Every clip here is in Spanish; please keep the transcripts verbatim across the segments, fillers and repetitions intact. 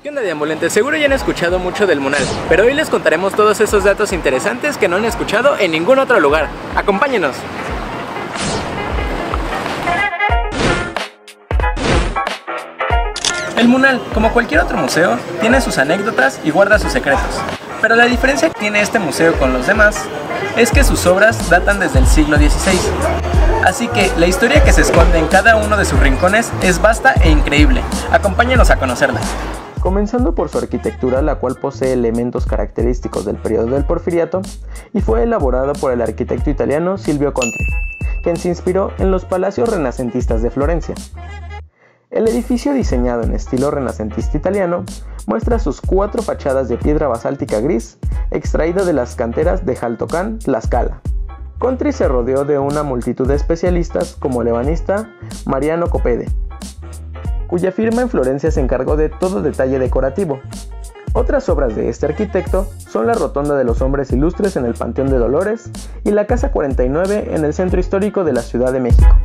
¿Qué onda, deambulante? Seguro ya han escuchado mucho del Munal, pero hoy les contaremos todos esos datos interesantes que no han escuchado en ningún otro lugar. ¡Acompáñenos! El Munal, como cualquier otro museo, tiene sus anécdotas y guarda sus secretos. Pero la diferencia que tiene este museo con los demás es que sus obras datan desde el siglo dieciséis. Así que la historia que se esconde en cada uno de sus rincones es vasta e increíble. Acompáñenos a conocerla. Comenzando por su arquitectura, la cual posee elementos característicos del periodo del Porfiriato y fue elaborada por el arquitecto italiano Silvio Conte, quien se inspiró en los palacios renacentistas de Florencia. El edificio, diseñado en estilo renacentista italiano, muestra sus cuatro fachadas de piedra basáltica gris, extraída de las canteras de Jaltocán, Tlaxcala. Conte se rodeó de una multitud de especialistas como el ebanista Mariano Copede, cuya firma en Florencia se encargó de todo detalle decorativo. Otras obras de este arquitecto son la Rotonda de los Hombres Ilustres en el Panteón de Dolores y la Casa cuarenta y nueve en el centro histórico de la Ciudad de México.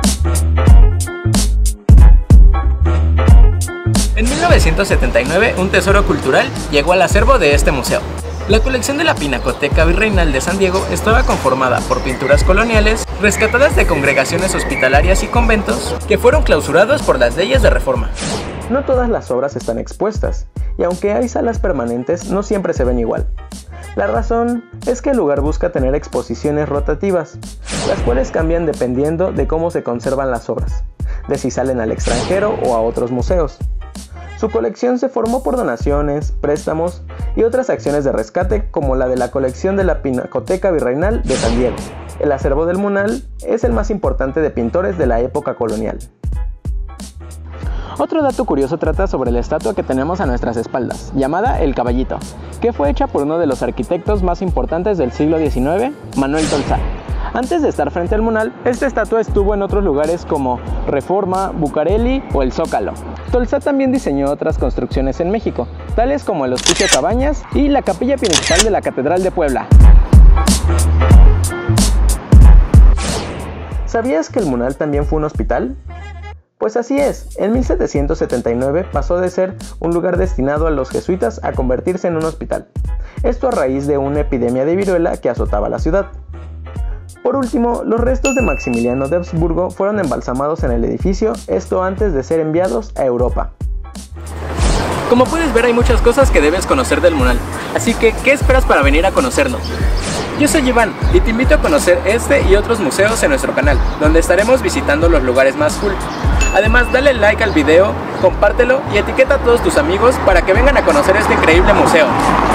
En mil novecientos setenta y nueve, un tesoro cultural llegó al acervo de este museo. La colección de la Pinacoteca Virreinal de San Diego estaba conformada por pinturas coloniales rescatadas de congregaciones hospitalarias y conventos que fueron clausurados por las leyes de reforma. No todas las obras están expuestas, y aunque hay salas permanentes, no siempre se ven igual. La razón es que el lugar busca tener exposiciones rotativas, las cuales cambian dependiendo de cómo se conservan las obras, de si salen al extranjero o a otros museos. Su colección se formó por donaciones, préstamos y otras acciones de rescate, como la de la colección de la Pinacoteca Virreinal de San Diego. El acervo del Munal es el más importante de pintores de la época colonial. Otro dato curioso trata sobre la estatua que tenemos a nuestras espaldas, llamada El Caballito, que fue hecha por uno de los arquitectos más importantes del siglo diecinueve, Manuel Tolsá. Antes de estar frente al Munal, esta estatua estuvo en otros lugares como Reforma, Bucareli o el Zócalo. Tolsá también diseñó otras construcciones en México, tales como el Hospicio Cabañas y la capilla principal de la Catedral de Puebla. ¿Sabías que el Munal también fue un hospital? Pues así es, en mil setecientos setenta y nueve pasó de ser un lugar destinado a los jesuitas a convertirse en un hospital. Esto a raíz de una epidemia de viruela que azotaba la ciudad. Por último, los restos de Maximiliano de Habsburgo fueron embalsamados en el edificio, esto antes de ser enviados a Europa. Como puedes ver, hay muchas cosas que debes conocer del Munal, así que, ¿qué esperas para venir a conocerlo? Yo soy Iván y te invito a conocer este y otros museos en nuestro canal, donde estaremos visitando los lugares más cool. Además, dale like al video, compártelo y etiqueta a todos tus amigos para que vengan a conocer este increíble museo.